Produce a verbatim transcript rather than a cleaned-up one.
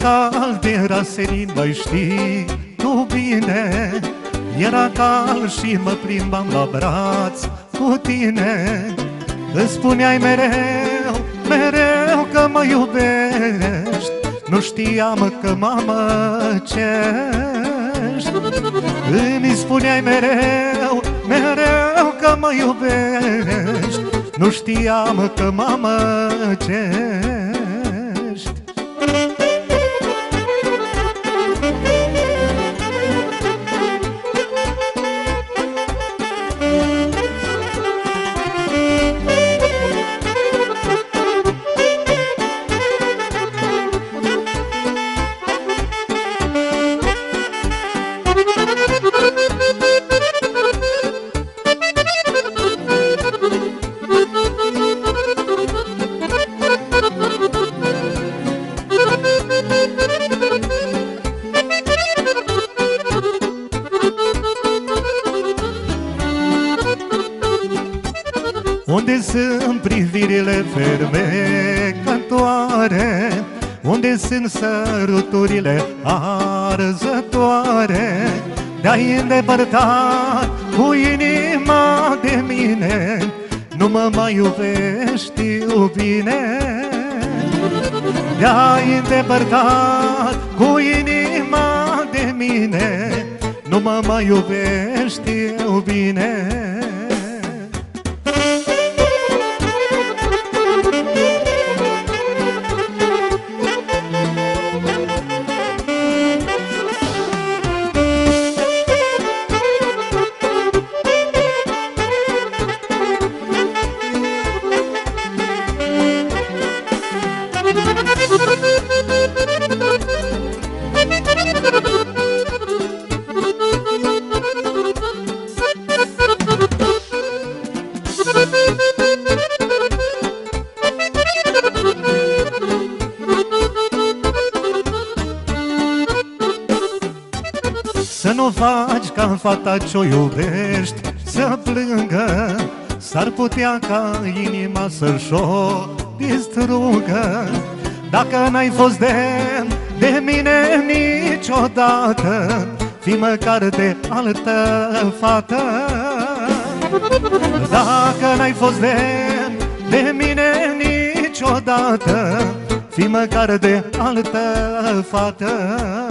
cald, era senin, măi, știi tu bine. Era cald și mă plimbam la braț cu tine. Îmi spuneai mereu, mereu că mă iubești. Nu știam că mă amăcești. Îmi spuneai mereu, mereu că mă iubești. Nu știam că mă amăcești. Unde sunt privirile fermecătoare? Unde sunt săruturile arzătoare? Te-ai îndepărtat cu inima de mine. Nu mă mai iubești, iubine. Te-ai îndepărtat cu inima de mine. Nu mă mai iubești, iubine. Să nu faci ca fata ce-o iubești să plângă. S-ar putea ca inima să-și-o distrugă. Dacă n-ai fost demn de mine niciodată, fii măcar de altă fată. Dacă n-ai fost demn de mine niciodată, fii măcar de altă fată.